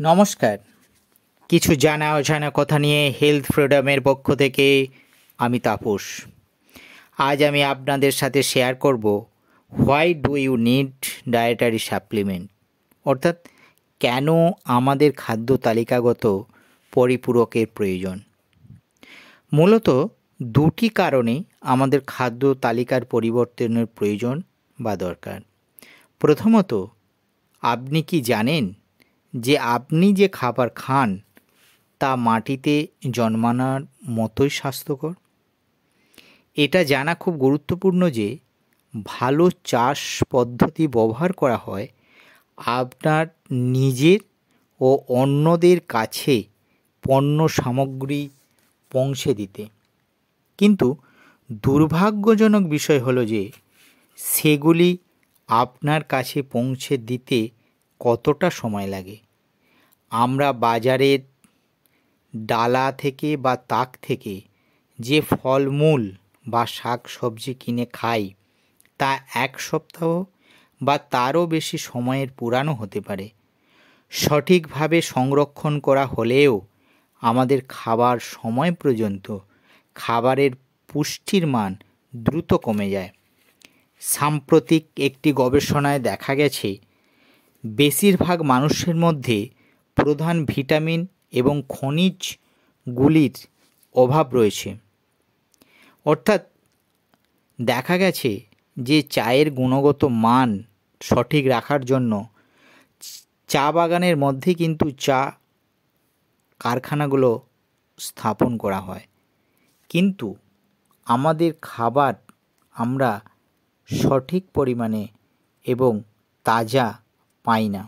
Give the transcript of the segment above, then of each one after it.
নমস্কার। কিছু জানা অজানা কথা নিয়ে হেলথ ফ্রিডমের পক্ষ থেকে আমি তাপস। আজ আমি আপনাদের সাথে শেয়ার করব why do you need dietary supplement, অর্থাৎ কেন আমাদের খাদ্য তালিকাগত পরিপূরকের প্রয়োজন। মূলত দুটি কারণে আমাদের খাদ্য তালিকার পরিবর্তনের প্রয়োজন বা দরকার। প্রথমত, আপনি কি জানেন যে আপনি যে খাবার খান তা মাটিতে জন্মানোর মতোই স্বাস্থ্যকর? এটা জানা খুব গুরুত্বপূর্ণ যে ভালো চাষ পদ্ধতি ব্যবহার করা হয় আপনার নিজের ও অন্যদের কাছে পণ্য সামগ্রী পৌঁছে দিতে। কিন্তু দুর্ভাগ্যজনক বিষয় হলো যে সেগুলি আপনার কাছে পৌঁছে দিতে কতটা সময় লাগে। আমরা বাজারের ডালা থেকে বা তাক থেকে যে ফলমূল বা শাক সবজি কিনে খাই তা এক সপ্তাহ বা তারও বেশি সময়ের পুরানো হতে পারে। সঠিকভাবে সংরক্ষণ করা হলেও আমাদের খাবার সময় পর্যন্ত খাবারের পুষ্টির মান দ্রুত কমে যায়। সাম্প্রতিক একটি গবেষণায় দেখা গেছে বেশিরভাগ মানুষের মধ্যে প্রধান ভিটামিন এবং খনিজগুলির অভাব রয়েছে। অর্থাৎ দেখা গেছে যে চায়ের গুণগত মান সঠিক রাখার জন্য চা বাগানের মধ্যে কিন্তু চা কারখানাগুলো স্থাপন করা হয়, কিন্তু আমাদের খাবার আমরা সঠিক পরিমাণে এবং তাজা পাই না।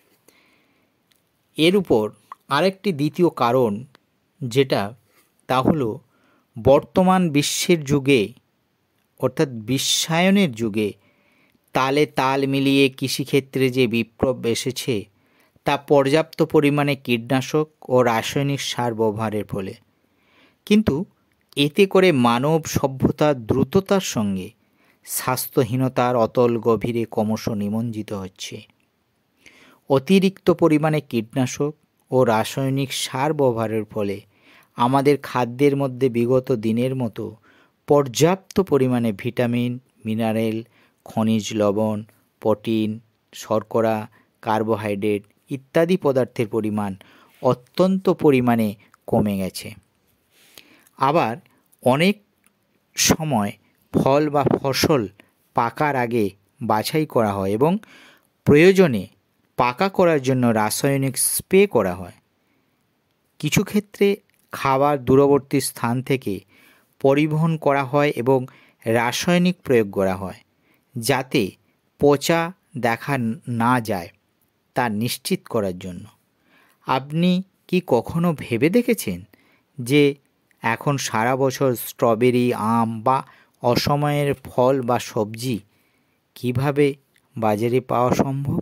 এর উপর আরেকটি দ্বিতীয় কারণ যেটা তা হলো বর্তমান বিশ্বের যুগে, অর্থাৎ বিশ্বায়নের যুগে তালে তাল মিলিয়ে কৃষিক্ষেত্রে যে বিপ্লব এসেছে তা পর্যাপ্ত পরিমাণে কীটনাশক ও রাসায়নিক সার ব্যবহারের ফলে। কিন্তু এতে করে মানব সভ্যতার দ্রুততার সঙ্গে স্বাস্থ্যহীনতার অতল গভীরে ক্রমশ নিমজ্জিত হচ্ছে। অতিরিক্ত পরিমাণে কীটনাশক ও রাসায়নিক সার ব্যবহারের ফলে আমাদের খাদ্যের মধ্যে বিগত দিনের মতো পর্যাপ্ত পরিমাণে ভিটামিন, মিনারেল, খনিজ লবণ, প্রোটিন, শর্করা, কার্বোহাইড্রেট ইত্যাদি পদার্থের পরিমাণ অত্যন্ত পরিমাণে কমে গেছে। আবার অনেক সময় ফল বা ফসল পাকার আগে বাছাই করা হয় এবং প্রয়োজনে পাকা করার জন্য রাসায়নিক স্প্রে করা হয়। কিছু ক্ষেত্রে খাবার দূরবর্তী স্থান থেকে পরিবহন করা হয় এবং রাসায়নিক প্রয়োগ করা হয় যাতে পচা দেখা না যায় তা নিশ্চিত করার জন্য। আপনি কি কখনো ভেবে দেখেছেন যে এখন সারা বছর স্ট্রবেরি, আম বা অসময়ের ফল বা সবজি কিভাবে বাজারে পাওয়া সম্ভব?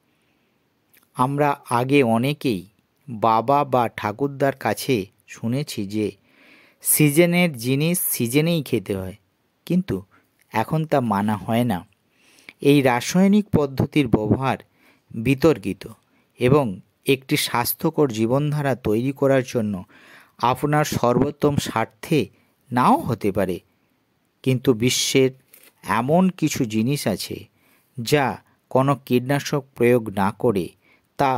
আমরা আগে অনেকেই বাবা বা ঠাকুরদার কাছে শুনেছি যে সিজনের জিনিস সিজনেই খেতে হয়, কিন্তু এখন তা মানা হয় না। এই রাসায়নিক পদ্ধতির ব্যবহার বিতর্কিত এবং একটি স্বাস্থ্যকর জীবনধারা তৈরি করার জন্য আপনার সর্বোত্তম স্বার্থে নাও হতে পারে। কিন্তু বিশ্বের এমন কিছু জিনিস আছে যা কোনো কীটনাশক প্রয়োগ না করে তা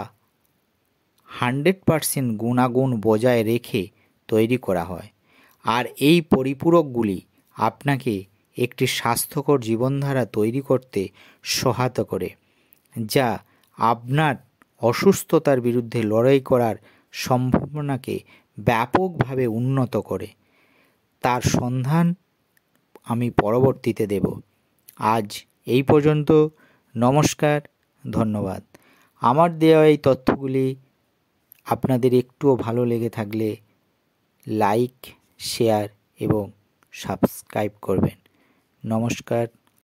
100% গুণাগুণ বজায় রেখে তৈরি করা হয়, আর এই পরিপূরকগুলি আপনাকে একটি স্বাস্থ্যকর জীবনধারা তৈরি করতে সহায়তা করে, যা আপনার অসুস্থতার বিরুদ্ধে লড়াই করার সম্ভাবনাকে ব্যাপকভাবে উন্নত করে। তার সন্ধান আমি পরবর্তীতে দেব। আজ এই পর্যন্ত। নমস্কার, ধন্যবাদ। আমার দেওয়া এই তথ্যগুলি আপনাদের একটুও ভালো লেগে থাকলে লাইক, শেয়ার এবং সাবস্ক্রাইব করবেন। নমস্কার,